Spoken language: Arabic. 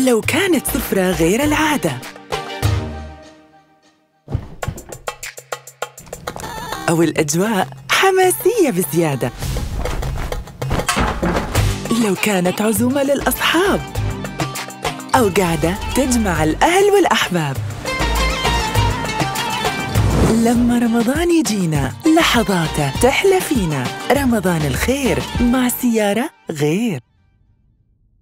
لو كانت سفرة غير العادة، أو الأجواء حماسية بزيادة، لو كانت عزومة للأصحاب، أو قعدة تجمع الأهل والأحباب. لما رمضان يجينا لحظاته تحلى فينا. رمضان الخير مع سيارة غير.